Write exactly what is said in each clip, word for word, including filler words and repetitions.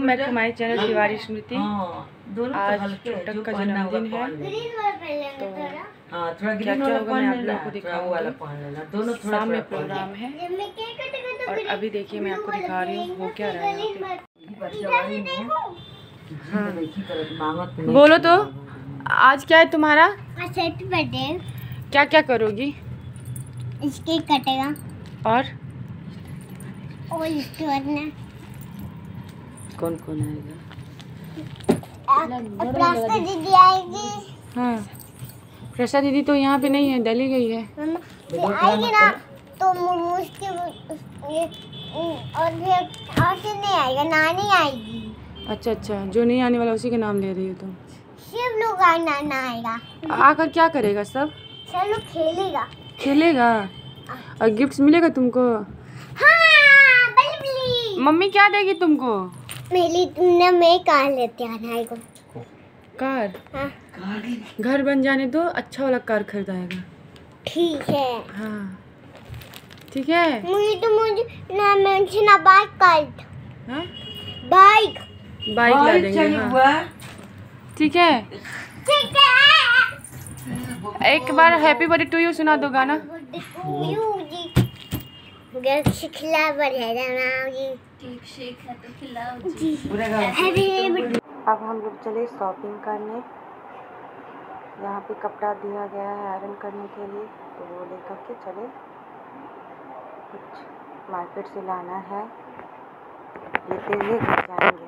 Welcome back to my channel Shivari Smriti. आज छोटक का जन्मदिन है तो थोड़ा क्या क्या होगा मैं आप लोगों को दिखाऊंगी। शाम में प्रोग्राम है और अभी देखिए मैं आपको दिखा रही हूँ वो क्या रहा है यहाँ पे। हाँ। बोलो तो आज क्या है तुम्हारा बर्थडे? क्या क्या करोगी? इसके कटेगा और और इसके बाद ना कौन कौन आएगा? प्रसाद दीदी आएगी। हाँ प्रसाद दीदी तो यहाँ पे नहीं है, दिल्ली गई है। आएगी ना तो उसके और फिर नहीं आएगा, नानी आएगी। अच्छा अच्छा, जो नहीं आने वाला उसी के नाम ले रही हो तुम। सब लोग आना ना आएगा। आकर क्या करेगा? सब सब लोग खेलेगा। खेलेगा और गिफ्ट्स मिलेगा तुमको? हाँ, बली बली। मम्मी क्या देगी तुमको? मेरी तुमने मैं कार लेते आना को कार। हाँ। घर बन जाने दो, अच्छा वाला कार खरीदाएगा। ठीक है। हाँ ठीक है। मुझे तो मुझे ना मुझे ना बाइक कार। हाँ बाइक बाइक ला देंगे। हाँ ठीक है। ठीक है। एक बार हैप्पी बर्थडे टू यू सुना दो गाना। खिला अब हम लोग चले शॉपिंग करने। यहाँ पे कपड़ा दिया गया है आयरन करने के लिए तो वो लेकर के चले। कुछ मार्केट से लाना है, लेते हुए घर जाएंगे।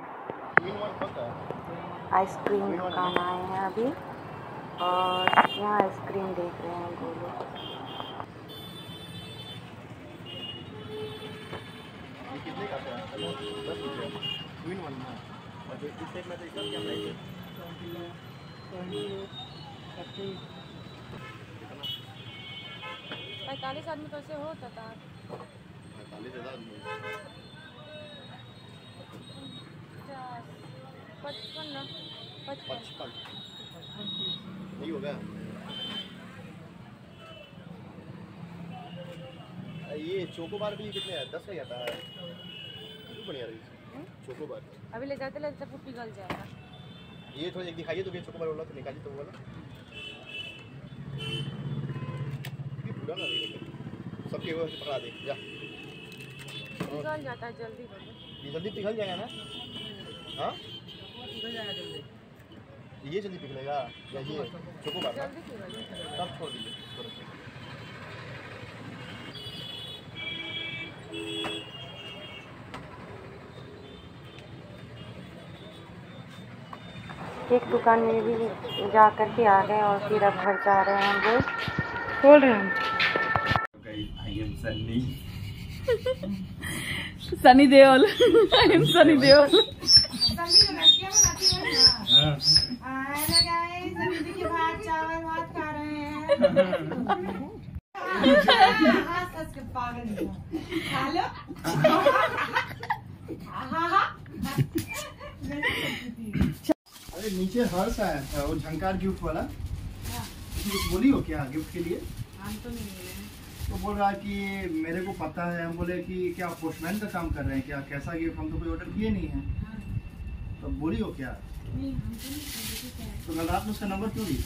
आइसक्रीम दुकान आए हैं अभी और यहाँ आइसक्रीम देख रहे हैं गोलू। पैंतालीस आदमी कैसे होता था? पैंतालीस हजार पचपन ना पचपन नहीं होगा। ये चोकोबार भी कितने है? दस का आता है। बढ़िया रही चोकोबार। अभी ले जाते ले सब पिघल जाएगा। ये थोड़ा एक दिखाइए तो ये चोकोबार वाला तो निकालिए तो वाला ये पूरा ना देगा सबके वो पकड़ा दे जा। पिघल जाता है जल्दी। ये जल्दी पिघल जाएगा ना? हाँ पिघल जाएगा जल्दी। ये जल्दी पिघलेगा या ये चोकोबार जल्दी पिघलेगा तब छोड़ दीजिए। एक दुकान में भी जा कर के आ गए और फिर अब घर जा रहे हैं हम लोग। खोल रहे हैं सनी देओल। I am Sunny Deol. अरे नीचे हर्ष आया था वो झंकार गिफ्ट वाला। कुछ बोली हो क्या गिफ्ट के लिए? हम तो नहीं बोले। तो बोल रहा कि मेरे को पता है। हम बोले कि क्या पोस्टमैन का काम कर रहे हैं क्या? कैसा गिफ्ट? हम तो कोई ऑर्डर किए नहीं है। तो बोली हो क्या? नहीं, हम तो नहीं। तो कल रात में उसका नंबर क्यों दी?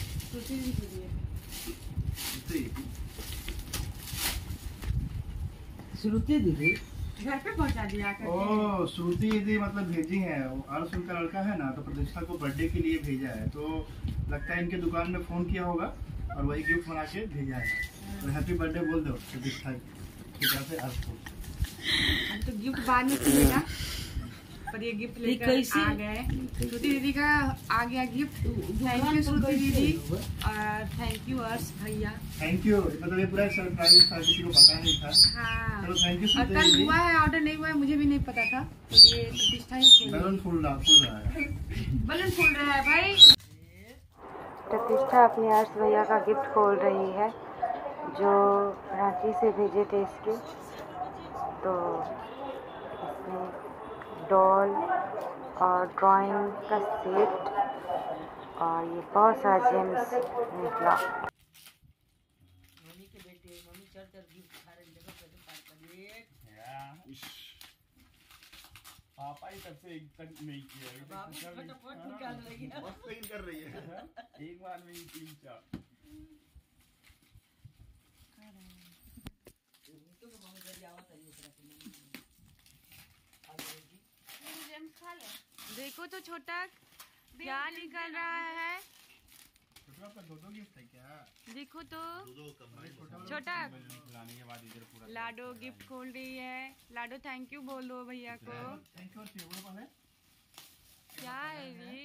श्रुति दीदी घर पे पहुंचा दिया। ओ श्रुति दीदी मतलब भेजी है। अर्श उनका लड़का है ना तो प्रतिष्ठा को बर्थडे के लिए भेजा है। तो लगता है इनके दुकान में फोन किया होगा और वही गिफ्ट बना के भेजा है। तो हैप्पी बर्थडे बोल दो प्रतिष्ठा की तरफ से अर्श को। हम तो गिफ्ट बाद में मिलेगा पर ये गिफ्ट लेकर आ गए। श्रुति दीदी का आ गया गिफ्ट। थैंक यू श्रुति दीदी और थैंक यू अर्श भैया। Thank you. मतलब ये पूरा सरप्राइज था, किसी को पता नहीं था। हाँ चलो थैंक यू और श्रुति कल दीदी। हुआ है ऑर्डर नहीं हुआ है मुझे भी नहीं पता था। तो ये प्रतिष्ठा ही बलून फूल रहा फूल रहा है। बलून फूल रहा है भाई। प्रतिष्ठा अपने अर्श भैया का गिफ्ट खोल रही है जो रांची से भेजे थे इसके। तो इसमें डॉल और ड्राइंग का सेट और ये बहुत सारा जेम्स निकला। मम्मी के बेटे मम्मी चढ़ चढ़ गिफ्ट खा रहे जगह पे पार कर ले। पापा ही तब से एक कट नहीं किया। बाबू फटाफट निकाल लेगी ना। मस्त पेन कर रही है। एक बार में ही तीन चार। तो मम्मी जल्दी आवत है ये तरह की। देखो तो छोटा क्या निकल रहा है। छोटा आपका दो दो गिफ्ट है क्या? देखो तो दो दो कंबाइन छोटा लाने के बाद इधर पूरा लाडो गिफ्ट खोल रही है। लाडो थैंक यू बोलो भैया को। थैंक यू फेवरेट वाला है। क्या है ये?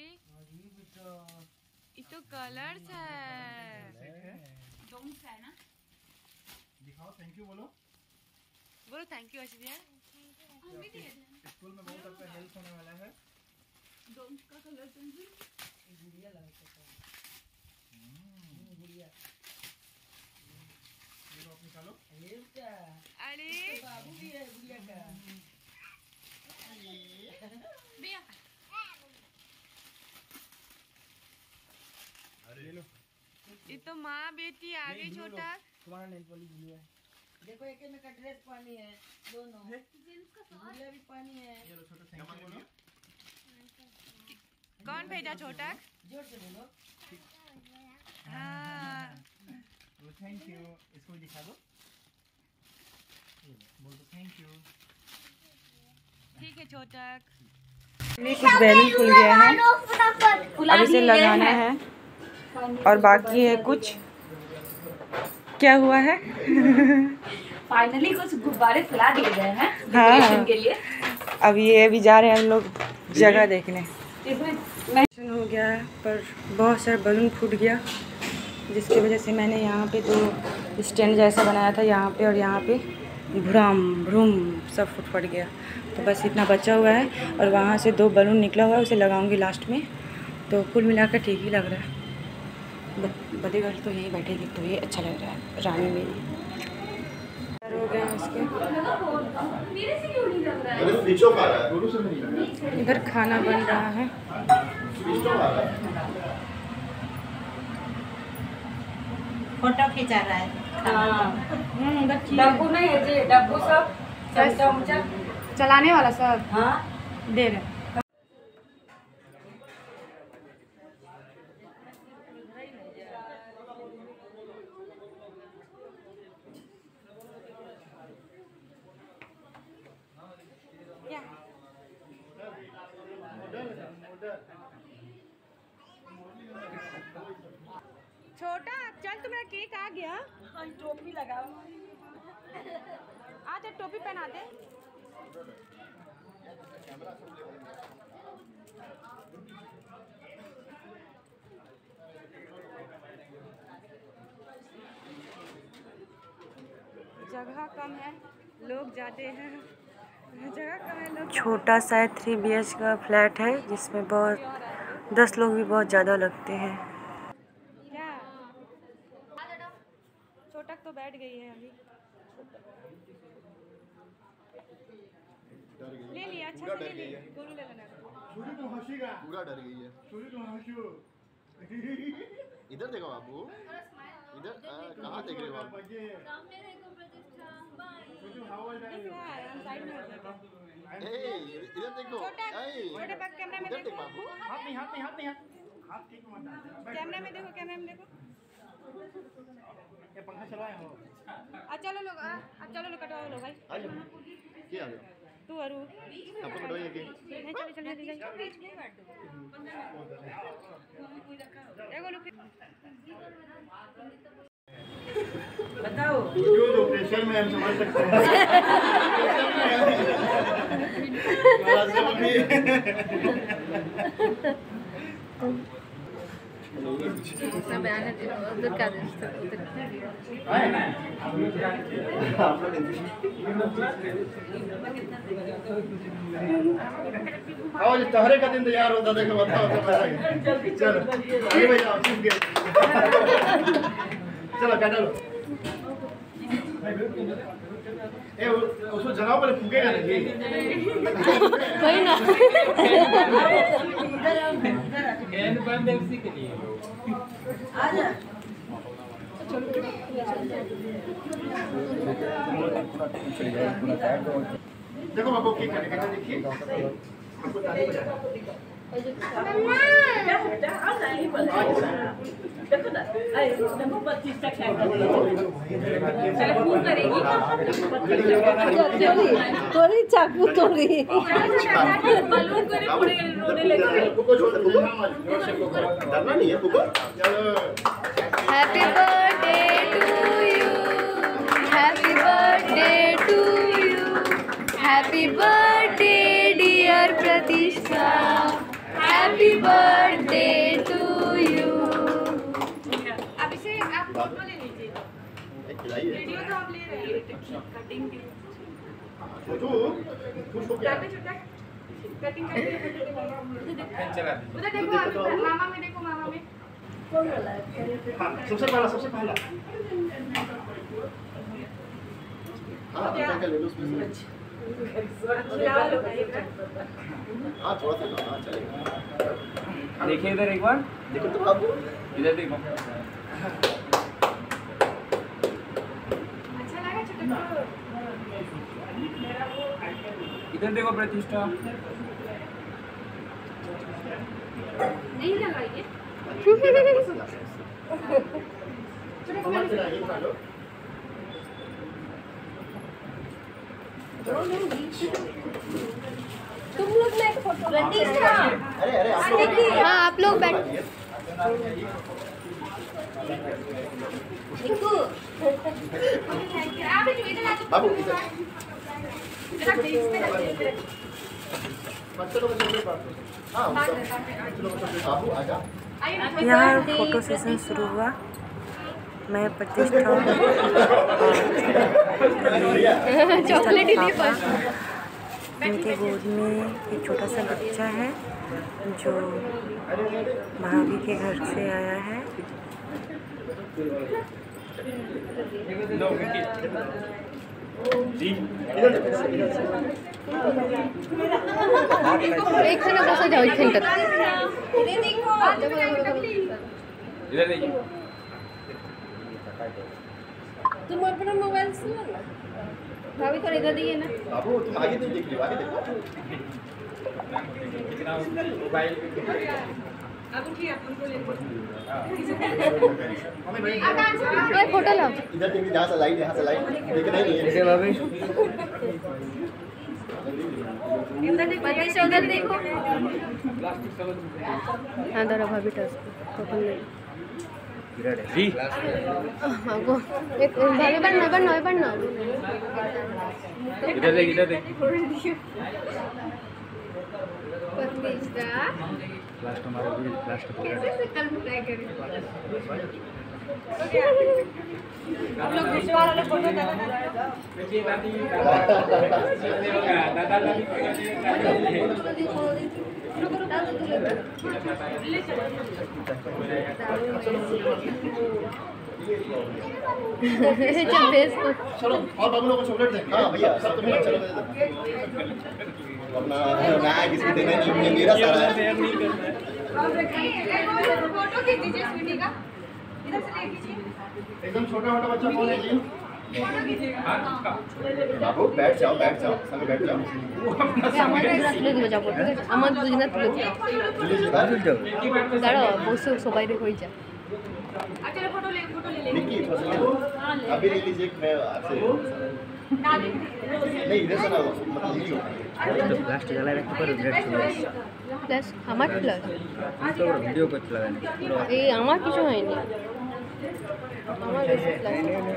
ये तो कलर्स है। डोंट है ना। दिखाओ थैंक यू बोलो। बोलो थैंक यू ऐश्वर्या। स्कूल में बहुत आपका हेल्प होने वाला है। डोंट का कलर पेंसिल गुड़िया लगा है। हम्म गुड़िया ये लो आप निकालो। ये क्या? अरे बाबू भी है गुड़िया का। भैया अरे लो ये तो माँ बेटी आ गई छोटा। तुम्हारा नेल पॉलिश ब्लू है। देखो एक में का ड्रेस पानी है दोनों। गुड़िया भी पानी है। ये लो छोटा थैंक यू बोलो। कौन भेजा छोटा? जोर से बोलो। हाँ तो थैंक यू इसको भी दिखा दो। बोल दो थैंक यू। ठीक है छोटा। कुछ बैलून खुल गया है। अब इसे लगाना है और बाकी है कुछ। क्या हुआ है? फाइनली कुछ गुब्बारे फुला दिए गए हैं हाँ। डेकोरेशन के लिए। अब ये अभी जा रहे हैं हम लोग जगह देखने। इसमें हो गया है पर बहुत सारा बलून फूट गया जिसकी वजह से मैंने यहाँ पे दो स्टैंड जैसा बनाया था यहाँ पे और यहाँ पे भ्राम भ्रूम सब फुट फट गया। तो बस इतना बचा हुआ है और वहाँ से दो बलून निकला हुआ है उसे लगाऊंगी लास्ट में। तो कुल मिलाकर ठीक ही लग रहा है। बदेगढ़ तो यहीं बैठेगी तो ये अच्छा लग रहा है। रानी मेरी हो गए इसके। इधर खाना बन रहा है। फोटो खिंचा रहा है। डब्बू नहीं है जी डब्बू सब चमचा उमचा चलाने वाला सब हाँ दे रहे। छोटा चल तुम्हारा केक आ गया। टोपी लगाओ। आ तो टोपी पहना दे। जगह कम है लोग जाते हैं। जगह कम है लोग। छोटा सा थ्री बी एच का फ्लैट है जिसमें बहुत दस लोग भी बहुत ज़्यादा लगते हैं। क्या छोटा तो बैठ गई है अभी। ले लिया अच्छा से ले लिया। गोलू ले लेना। छोटी तो हंसीगा। पूरा डर गई है। छोटी तो हंसू। इधर देखो बाबू। इधर कहाँ देख रहे हो आप? साइड में हो जाएगा। इधर देखो। छोटे बग कैमरा में देखो। हाथ नहीं हाथ नहीं हाथ नहीं हाथ ठीक मत डाल। कैमरा में देखो कैमरा में देखो। ये पंखा चलाए हो? आ चलो लोग आ आ चलो लोग कटवाओ लो भाई। आ जाओ। क्या आ जाओ? तू अरु आपको कटवाइए कि? नहीं चलो चलो जल्दी जल्दी। एगो लोग बताओ जो जो प्रेशर में हम समझ सकते हैं। उधर का आओ तहरे का इंतजार होता देखो बताओ चलो आगे भाई आओ चुप गया। चलो काटा लो। ए उसको जगह पर फूकेगा नहीं। कोई ना हैंड बंद है उसी के लिए। आ जा देखो बाबू केक कटेगा देखिए आपको ताली बजाना देखो ना आई देखो पच्चीस तक है चल फोन करेगी तोरी चाकू तोरी बलून करे पूरे रोने लगे कुको छोड़ दो डरना नहीं है कुको चलो happy birthday to you happy birthday to you happy birthday dear Pratiksha happy birthday to you. अब इसे आप फोटो ले लीजिए खिलाइए वीडियो तो आप ले रहे हैं कटिंग की छोटू खुश हो गया छोटा कटिंग करके उधर देखो आप मामा में देखो मामा में हां सबसे पहला सबसे पहला हां क्या ले लो उसमें से हाँ थोड़ा सा हाँ चलेगा देखिए इधर एक बार देखो तो बाबू इधर देखो अच्छा लगा छोटा इधर देखो प्रतिष्ठा नहीं लगाइए तुम लोग ना एक फोटो प्रतिष्ठा अरे अरे आप लोग हाँ आप लोग बैठ देखो आप जो इधर आ बाबू इधर इधर बीच में रखिए बच्चों को चॉकलेट बांट दो हाँ बच्चों को चॉकलेट बाबू आजा यहाँ फोटो सेशन शुरू हुआ। मैं प्रतिष्ठा चॉकलेट ही बस इनके गोद में एक छोटा सा बच्चा है जो भाभी के घर से आया है। एक खाना बसा जाओ एक घंटा इधर देखिए तुम अपना मोबाइल सुनो ना भाभी थोड़ा इधर दिए ना बाबू तुम आगे नहीं देख लियो आगे देखो मोबाइल अब उठिए अपन को ले मम्मी भाई ओए फोटो लो इधर देखिए जहाँ से लाइट यहाँ से लाइट देखना ही नहीं है देखिए भाभी प्रतिष्ठा उधर देखो हाँ दरा भाभी टच फोटो ले जी हाँ वो एक भाभी बनना बनना बनना इधर देख इधर देख प्रतिष्ठा लास्ट हमारा भी लास्ट कैसे कल ट्राई करें आप लोग विश्वास वाले फोटो डालो दादा दादी चलो और बाबू लोगों को चॉकलेट दे हाँ भैया सब तुम्हें अच्छा लगा अपना मैं किसी देने नहीं ये मेरा सारा है फोटो खींच दीजिए स्वीटी का इधर से ले लीजिए एकदम छोटा छोटा बच्चा कौन है जी बाबू बैठ जाओ बैठ जाओ समय बैठ जाओ আমার দুজনে তুলে দাঁড়াও বসে সবাই হয়ে যায় आ चलो फोटो ले फोटो ले ले निक्की थोड़ा सा ले लो अभी ले लीजिए मैं आपसे ना ले नहीं इधर से ना मतलब यही होता है लास्ट জ্বালায় রাখতে পারো ডিরেক্ট চলে আসে প্লাস আমার প্লাস তো ভিডিও করতে লাগে না এই আমার কিছু হয়নি আমার বেশি প্লাস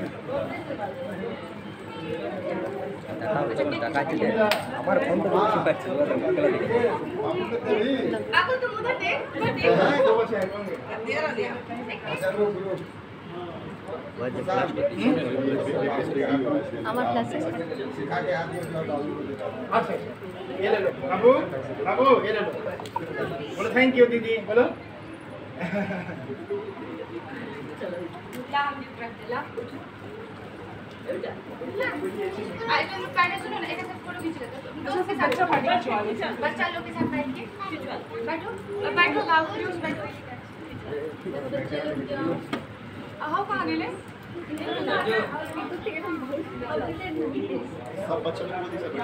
আমার ফোন তো বেশি পাচ্ছে आपको तुम उधर देख उधर देख हाँ दो बच्चे हैं कौन दे रहा दे अच्छा वो गुरु আমার প্লাস सिखा के आदमी अच्छा ये ले लो बाबू बाबू ये ले लो बोलो थैंक यू दीदी बोलो ला हम गिफ्ट रख ला आई तो पहले सुनो ना एक साथ फोटो खींच लेते हैं दोस्त के साथ बच्चा लोग के साथ बैठ के बैठो बैठो बाबू बैठो आओ कहाँ गेले सब बच्चों को बोल दी सब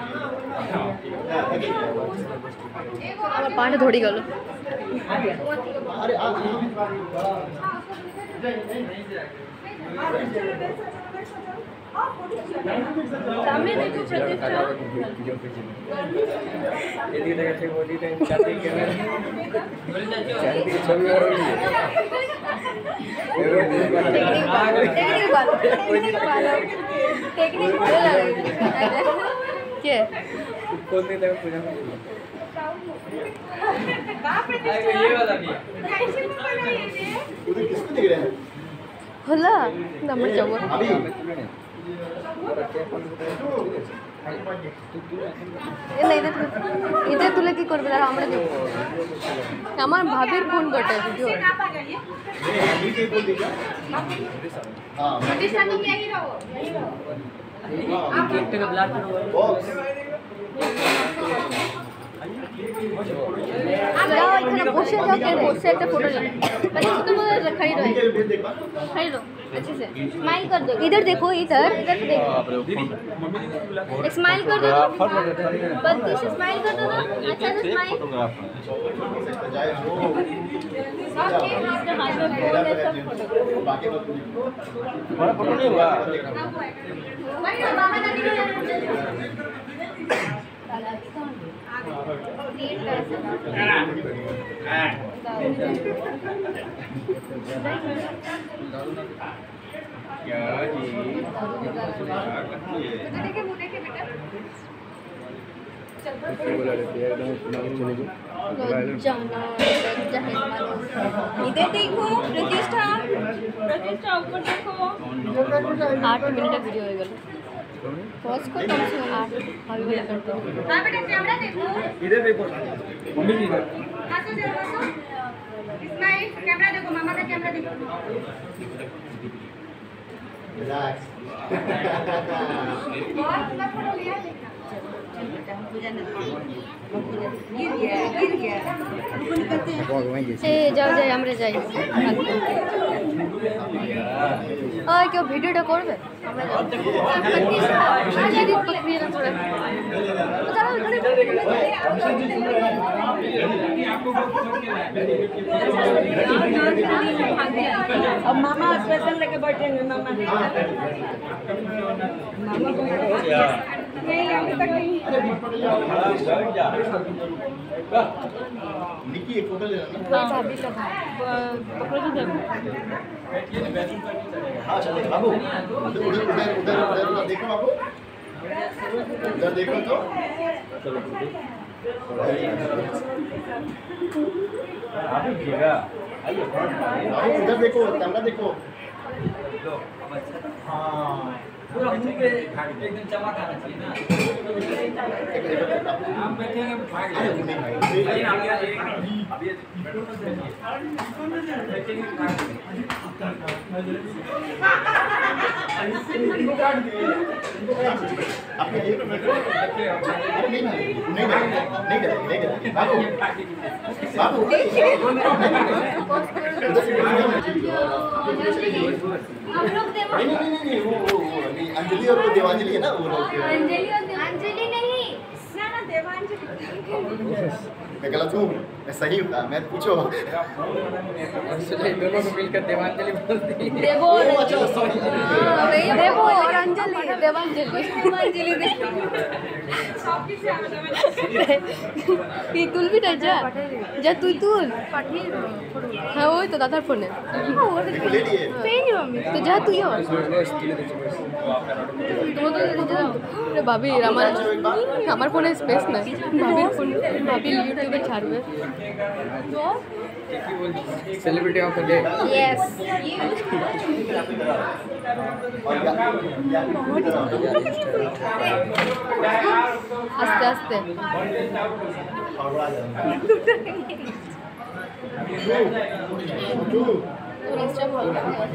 আমার পাটা ধরে গেল। अरे आ सामने देखो प्रतिष्ठा এদিকে দেখাচ্ছে ওদিকে চারদিকে ক্যামেরা চারদিকে ছবি আর টেকনিক ভালো টেকনিক ভালো টেকনিক ভালো লাগে কে কোন দিকে দেখো পূজা করছে ये वाला भी उधर किसको दिख रहा है হলো আমরা যাব अभी না এটা এটা তুলে কি করবে দাঁড়া আমরা দেখব আমার ভাবির ফোন করতে ভিডিও अभी के बोल दिया हां प्रतिष्ठा तुम यही रहो यही रहो কেকটা ব্লার করো बॉक्स যাও এখানে বসে যাও কে বসে একটা फोटो ले अच्छा तुम्हारा खड़ी रहो भेज देखा खड़ी रहो अच्छे से स्माइल कर दो इधर देखो इधर इधर देखो स्माइल कर दो बत्ती से स्माइल कर दो ना अच्छा से स्माइल जाए जो सबके हाथ में फोन है सब फोटो बाकी मत बड़ा फोटो नहीं हुआ वही ना मामा दादी को क्रिएट कर क्या जी देखे मुंह देखे बेटा किसी बोला रे एकदम सुना के चले गए जाना इधर देखो प्रतिष्ठा प्रतिष्ठा ऊपर देखो आठ मिनट का वीडियो हो गया पॉज को कम से कम आठ अभी वाला करते हैं हां बेटा कैमरा देखो इधर देखो मम्मी जी इधर हंसो जरा हंसो स्माइल कैमरा देखो मामा का कैमरा देखो रिलैक्स बहुत बड़ा फोटो लिया देखना गिर गया गिर गया ए যাও যাই আমরা যাই আর কেউ ভিডিওটা করবে আমরা যাই আজকে দিন প্রক্রিয়া না করে अब मामा स्पेशल लेके बैठेंगे मामा नहीं हम तक नहीं निकी एक फोटो लेना भाई भाभी का पकड़ो तो देखो हाँ चले बाबू उधर उधर उधर उधर देखो बाबू उधर देखो तो अभी गिरा बाबू उधर देखो कैमरा देखो हाँ पूरा मुंह पे एकदम चमक आना चाहिए ना आप बैठे हैं भाग लेकिन अभी अभी आपने एक नहीं नहीं नहीं नहीं नहीं बाबू बाबू हम लोग देखो नहीं नहीं नहीं वो वो अंजलि और वो देवांजलि है ना वो लोग अंजलि और अंजलि नहीं ना ना देवांजलि मैं गलत हूँ मैं सही हूँ मैं पूछो दोनों को मिलकर देवांजलि बोलती है देवो ओ, अच्छा सॉरी देवो और अंजलि देवांजलि देवांजलि তুই তুলবি না যা যা তুই তুল হ্যাঁ ওই তো দাদার ফোনে ले लिए তো যা তুইও ভাবি আমার আমার ফোনে স্পেস নাই ভাবির ফোন ভাবি ইউটিউবে ছাড়বে celebrity of the day yes আস্তে আস্তে তোর ইনস্টা ভালো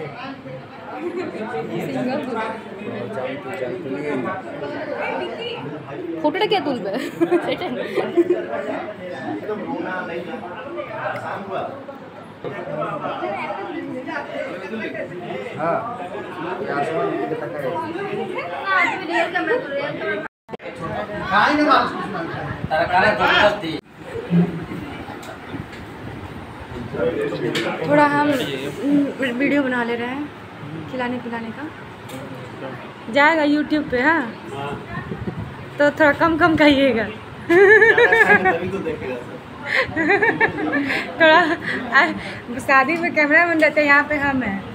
ফটোটা কে তুলবে সেটা एकदम रोना नहीं आसान हुआ हाँ आसमान दिखता है खाई ना बात तरकारी जबरदस्ती थोड़ा हम वीडियो बना ले रहे हैं खिलाने पिलाने का, जाएगा यूट्यूब पे। हाँ तो थोड़ा कम कम खाइएगा। थोड़ा शादी में कैमरा मैन रहते हैं, यहाँ पे हम हैं।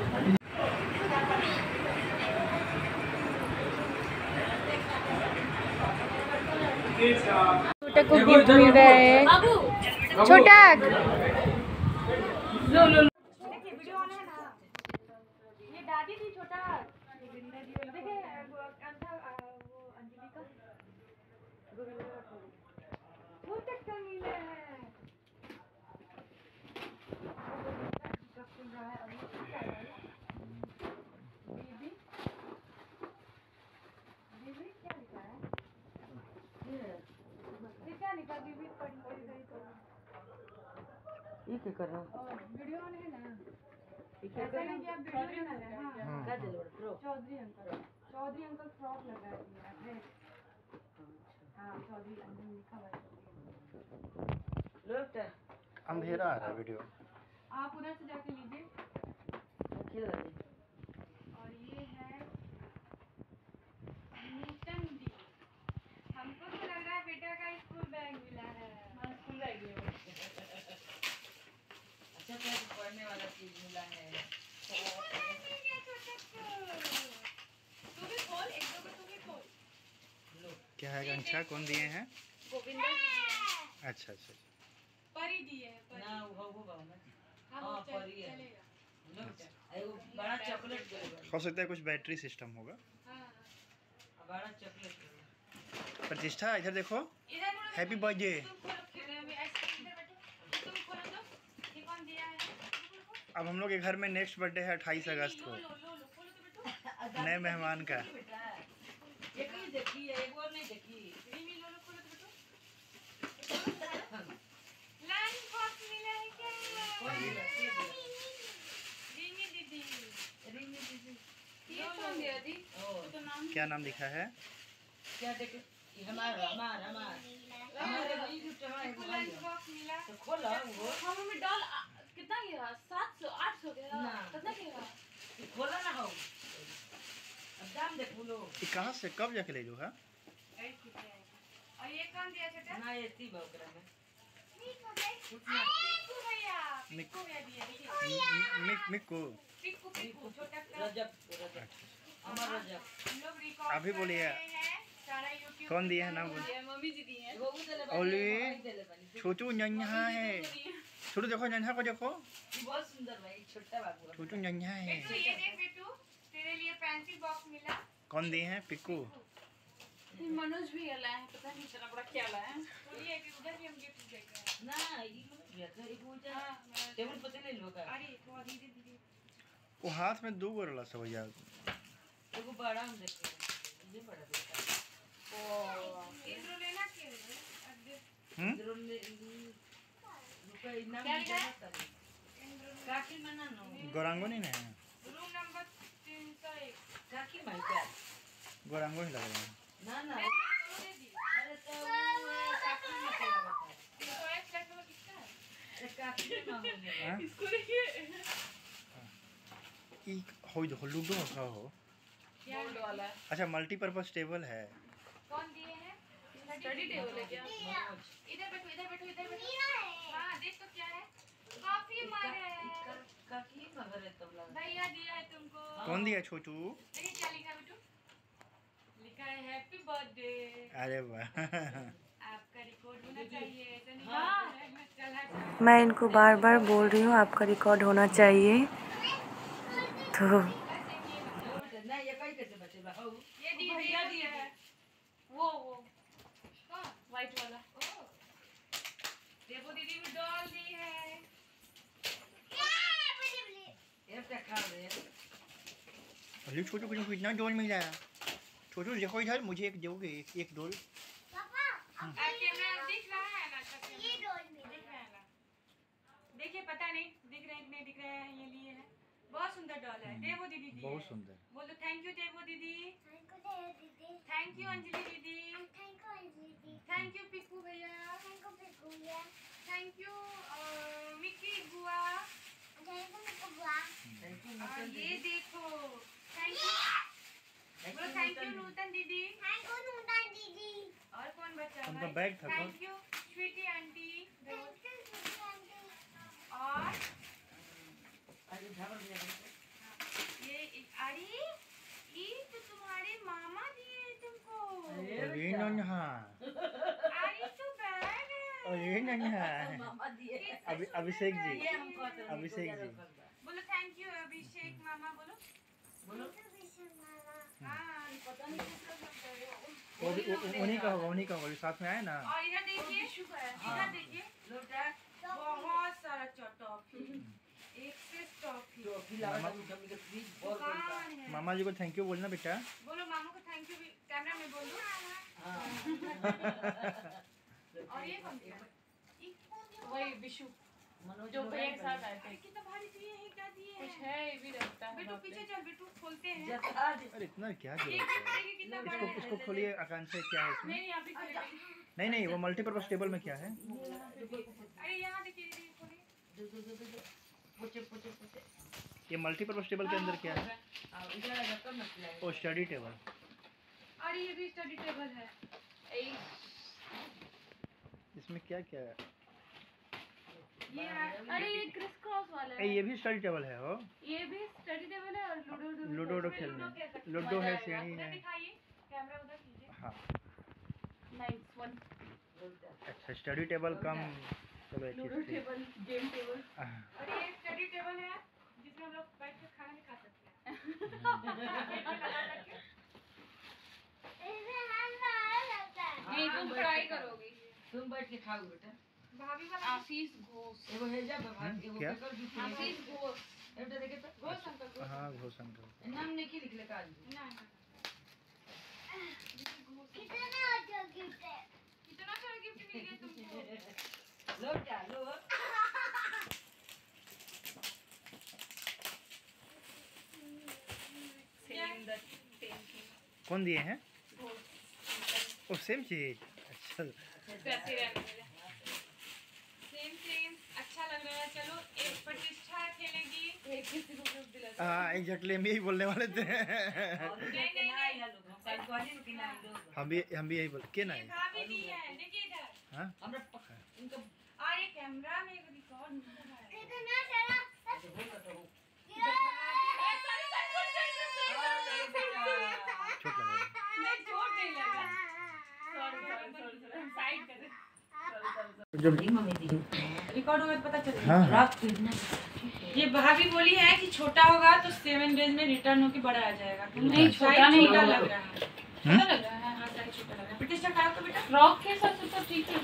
छोटे को गिफ्ट मिल रहा है। छोटा लो लो ये दादी थी। छोटा देखे अंजलि का फूल चक्कर मिले हैं। ये क्या कर रहा है? वीडियो ऑन है ना, ऐसा नहीं कि आप वीडियो बना रहे हैं। हाँ क्या दिल और प्रो Chaudhary uncle, Chaudhary uncle frock लगा है। हाँ चौधरी अंकल लिखा हुआ है। लोग क्या अंधेरा आ रहा है वीडियो। आप उधर से जाके लीजिए। खेल रहे हैं? और ये है नूतन दी। हमको तो लग रहा है बेटा का स्कूल बैग मिला है। हाँ स्कूल बैग है। अच्छा क्या पढ़ने वाला चीज मिला है। तू भी खोल, एक दो को तू भी खोल। क्या है गंछा कौन दिए हैं? गोविंदा जी दिए हैं। अच्छा अच्छा परी दिए हैं, परी। ना वो वो बाबू ना हाँ हाँ, वो चल- परी है। चलेगा। लोग क्या एगो बड़ा चॉकलेट देगा। हो सकता है कुछ बैटरी सिस्टम होगा। हाँ बड़ा चॉकलेट देगा। प्रतिष्ठा इधर देखो, इधर मुड़ो, हैप्पी बर्थडे। तुम खोलो, अभी आइसक्रीम इधर बैठो। तुम खोलो तो, ये कौन दिया है? अब हम लोग के घर में नेक्स्ट बर्थडे है अट्ठाईस अगस्त को, लो लो लो लो, खोलो तो बेटो। नए मेहमान का। बेटा एक ही देखी है, एक और नहीं देखी। रिमी लो लो, खोलो तो बेटो। लंच बॉक्स मिला है क्या? कौन दिया? के दिया? रिमी दीदी। रिंग दीदी। ये कौन दिया दी? ओ तो नाम क्या नाम लिखा है? क्या देखे? ये हमारा हमारा हमारा हमारे भाई गिफ्ट हमारे को भाई लंच बॉक्स मिला। तो खोला वो हाँ मम्मी डॉल कितना गिरा? सात सौ आठ सौ गिरा? ना। कितना गिरा? ये खोला ना हो। अब दाम देख बोलो। ये कहाँ से कब जाके ले लो है? और ये कौन दिया छोटा? ना ये ती बकरा में पिक्कू भैया, पिक्कू भैया दिए, देखिए। मिक मिक को पिक्कू पिक्कू छोटा सा। रजब रजब अमर रजब हम लोग रिकॉर्ड अभी बोलिए। कर रहे हैं, सारा YouTube कौन पे दिए हैं चल नाम रहा बोलिए। है। मम्मी जी दी हैं। वो भी देले ओली। देले बनी छोटू नन्हा है। छोटू देखो नन्हा को देखो, बहुत सुंदर भाई छोटा बाबू छोटू नन्हा है। बेटू ये देख बेटू, तेरे लिए पेंसिल बॉक्स मिला। कौन दिए हैं? पिक्कू। मनोज भी लाए हैं, पता नहीं इतना बड़ा क्या लाए हैं। बोलिए कि उधर भी हम गिफ्ट देख रहे हैं। ना ये भी तो एक वो जा टेबल पे ले लो का अरे थोड़ा धीरे धीरे। वो हाथ में दो गो रला सब यार। एगो बड़ा हम देखते हैं ये बड़ा बेटा ओ इंद्रो लेना के हम्म इधर ले रुपए इनाम क्या दिया लिखा है? था काकी मना नो गोरांगो नहीं ना है? रूम नंबर तीन सौ एक। काकी माई का गोरांगो ही लग रहा है। ना ना दे दी। अरे तो वो काकी में चला गया तीन सौ एक प्लस वो किसका है? अरे काकी में हो गया हाँ? इसको देखिए। ई हो देखो लूडो का हो। बोल्ड वाला है। अच्छा मल्टीपर्पज टेबल है। कौन दिए हैं? स्टडी टेबल है क्या? इधर बैठो इधर बैठो इधर बैठो। हाँ देख तो क्या है? कॉफी मग है। काकी मगर है तब लगा भैया दिया है तुमको। कौन दिया छोटू? देखिए क्या लिखा है बेटू? लिखा है हैप्पी बर्थडे। अरे वाह। आपका रिकॉर्ड होना चाहिए। ऐसा नहीं हाँ। चला मैं इनको बार बार बोल रही हूँ आपका रिकॉर्ड होना चाहिए। तो ना ये कई कैसे बचे बा हो ये दी भैया दिया है। वो वो कौन? व्हाइट वाला। ओ देखो दीदी भी डॉल दी है। ये क्या खा रहे हैं अरे छोटू को कितना डोल मिला है? छोटू देखो इधर, मुझे एक दोगे? एक, एक डोल। कैमरा दिख रहा है ना? अच्छा, कैमरा दिख रहा है ना? देखिए पता नहीं दिख रहे हैं कि नहीं दिख रहे हैं, ये लिए है। बहुत सुंदर डॉल है, देवो दीदी दी बहुत है। सुंदर। बोलो थैंक यू देवो दीदी, थैंक यू दीदी, थैंक यू अंजलि दीदी, थैंक यू दीदी, थैंक यू पिकू भैया, thank you Pikuya, thank you Mickey बुआ, थैंक यू पिकुआ, और ये देखो थैंक यू, बोलो थैंक यू नूतन दीदी, थैंक यू नूतन दीदी, और कौन बचा उनका भाई? बैग था कौन? Thank you Sweety aunty, thank you Sweety aunty, और अरे झावर दिया ये एक- अरे ये तो तुम्हारे मामा दिए तुमको, अरे नन्हा, अरे तो बैग है। अरे नन्हा। मामा दिए। किससे अभि- सुंदर अभिषेक जी। बैग ये है। हमको तो नहीं अभिषेक जी। बोलो थैंक यू अभिषेक मामा, बोलो बोलो हाँ। पता नहीं किसका शब्द है वो। वो भी- वो- उन्हीं का होगा, उन्हीं का होगा, जो साथ में आए ना। और इधर देखिए इधर देखिए लोटा बहुत सारा टॉफी, एक से टॉफी जो खिलावा था मम्मी के फ्रिज और दुकान है। मामा जी को थैंक यू बोलना बेटा। बोलो मामू को थैंक यू भी कैमरा में बोलो। और ये कौन सा है? वही विशु मनोज जो भैया के साथ आए अरे थे। कितना भारी दिए हैं, क्या दिए कुछ हैं? है ये भी रखता है बेटू वहाँ पे। पीछे चल, बेटू खोलते हैं। जता दे। अरे इतना क्या ये जरूरत है? देखिए कितना बड़ा इसको है। इसको खोलिए आकांक्षा, क्या है इसमें? नहीं यहाँ पे खोलेगा। नहीं नहीं, वो मल्टीपर्पज टेबल में क्या है? अरे यहाँ देखिए ये खोलिए। दो दो दो दो पोचे पोचे पोचे ये मल्टीपर्पज टेबल के अंदर क्या है? आ इधर आ कब मत लाए ओ स्टडी टेबल। अरे ये भी स्टडी टेबल है। एक इसमें क्या क्या है? ये अरे ये क्रिस क्रॉस वाला ए, है। ये भी स्टडी टेबल है हो। ये भी स्टडी टेबल है और लूडो लूडो लूडो वूडो इसमें लूडो खेलने, खेल सकते लूडो है, मजा आएगा। सीढ़ी उधर है। दिखाइए, कैमरा उधर कीजिए। हाँ नाइस वन। अच्छा, स्टडी टेबल कम, चलो एक लूडो चीज थी। Table, game table. हाँ, और ये स्टडी टेबल है जिसमें हम लोग बैठ के खाना भी खा सकते हैं। लगा करके। इसमें हम बाहर रहता है। ये तुम पढ़ाई करोगी। तुम बैठ के खाओ बेटा भाभी वाला आशीष घोष। एगो है जा बाबा एगो क्या? पेपर भी आशीष घोष। एटा देखे तो घोष अंकल घोष। हाँ घोषण करो। नाम नहीं की लिखले काज ना, ना। कितना अच्छा गिफ्ट है। कितना सारा गिफ्ट मिल गया तुमको। लोटा लो सेम द सेम थिंग। कौन दिए हैं? ओ सेम चीज। अच्छा, प्रेसिडेंट। सेम सेम अच्छा लग रहा है। चलो एक प्रतिष्ठा खेलेगी। एक किसी को गिफ्ट दिला। हाँ एग्जैक्टली हम यही बोलने वाले थे। नहीं नहीं नहीं लोग कल कहली कि ना लोग हम भी हम भी यही बोल के ना ये भाभी दी है, देखिए इधर। हाँ हमरा इनका और ये कैमरा में एक रिकॉर्ड हो रहा है। कितना सारा चोट लगा। नहीं चोट नहीं लगा। Sorry sorry sorry sorry side कर दे। जब मम्मी दी रिकॉर्ड होगा तो पता चलेगा। हाँ हाँ रात को इतना ये भाभी बोली है कि छोटा होगा तो सेवन डेज में रिटर्न होके बड़ा आ जाएगा। नहीं, छोटा नहीं छोटा होगा। लग रहा है। अच्छा लग रहा है। हाँ साइज छोटा लग रहा है। प्रतिष्ठा खाओ तो बेटा। फ्रॉक के साथ तो ठीक है।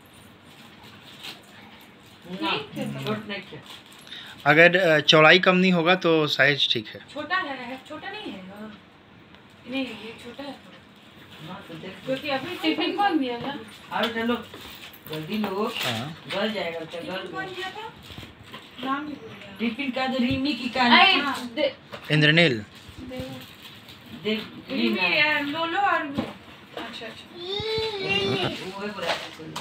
ना छोट नहीं थे अगर अ, चौड़ाई कम नहीं होगा तो साइज ठीक है। छोटा है, छोटा नहीं है। हाँ। नहीं ये छोटा है थोड़ा। ना तो देख क्योंकि अभी टिफिन कौन दिया था? और चलो जल्दी लो हाँ गल जाएगा तो टिफिन गल कौन दिया था? नाम भी भूल गया। टिफिन का तो रीमी की अरे कहानी दे इंद्रनील। दे। देख रिमी, रीमी अ, लोलो और वो। अच्छा अच्छा। वो है पूरा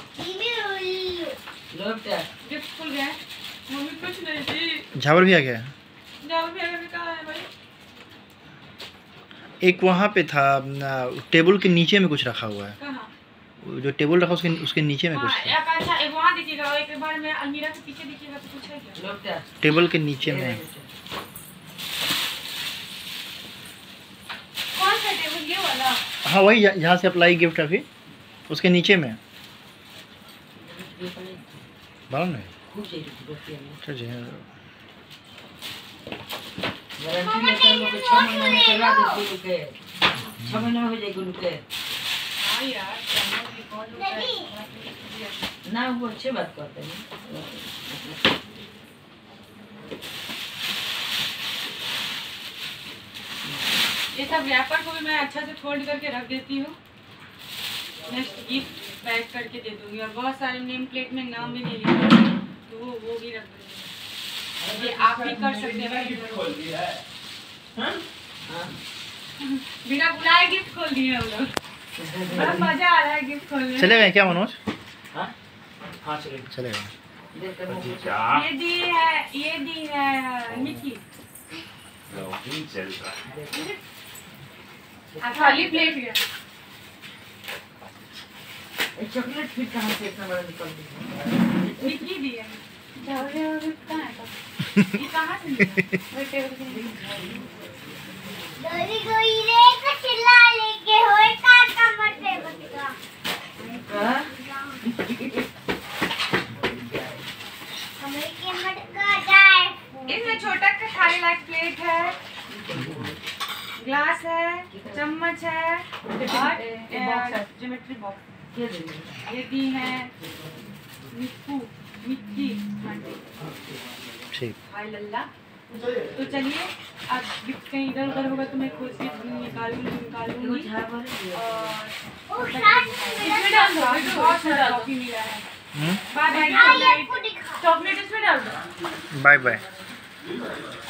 लोटा गिफ्ट खुल गया है। मम्मी कुछ नहीं थी। झावर भी आ गया। जाओ भी अगर कहा है भाई। एक वहाँ पे था न, टेबल के नीचे में कुछ रखा हुआ है। कहाँ? वो जो टेबल रखा उसके उसके नीचे में हाँ, कुछ था। एक अच्छा एक वहाँ देखिएगा, एक बार में अलमीरा के पीछे देखिएगा तो कुछ है क्या? लोटा टेबल के नीचे में। कौन सा टेबल? ये वाला? हाँ वही जहाँ जहाँ से अप्लाई गिफ्ट अभी उसके नीचे में। मालूम नहीं। खुश है रोटी में अच्छा जी। गारंटी लेकर हम लोग को छह महीना में चला देते के छह महीना हो जाएगा उनके हाँ यार, कैमरा रिकॉर्ड होता है। ना वो अच्छे बात करते हैं ये सब रैपर को भी मैं अच्छा से फोल्ड करके रख देती हूँ। नेक्स्ट गिफ्ट पैक करके दे दूंगी। और बहुत सारे नेम प्लेट में नाम भी नहीं लिखा। तो वो वो भी रख देंगे। ये आप भी कर सकते हैं भाई। बिना बुलाए गिफ्ट खोल दिए हम लोग। बड़ा मजा आ रहा है गिफ्ट खोलने। चलेगा क्या मनोज? हाँ हाँ चलेगा चलेगा। ये दी है, ये दी है मिकी। खाली प्लेट है। चॉकलेट फिर कहाँ से इतना बड़ा निकल गया? मिकी दी है। कहाँ है? ये कहाँ से मिला? डोरी कोई रे का चिल्ला लेके होए का कमर पे बचगा हाँ? हमें के मटका जाए इसमें छोटा का थाली लाइक प्लेट है, ग्लास है, चम्मच है और ज्योमेट्री बॉक्स। क्या देंगे? ये दी है मिक्कू मिक्की ठीक। हाय लल्ला। तो चलिए अब गिफ्ट कहीं इधर उधर होगा तो मैं खुद से निकालूंगी निकालूंगी और ओ साथ इसमें डाल दो। बहुत सारा कॉफी मिला है। Bye bye. में आपको दिखा चॉकलेट इसमें डाल दो। Bye bye.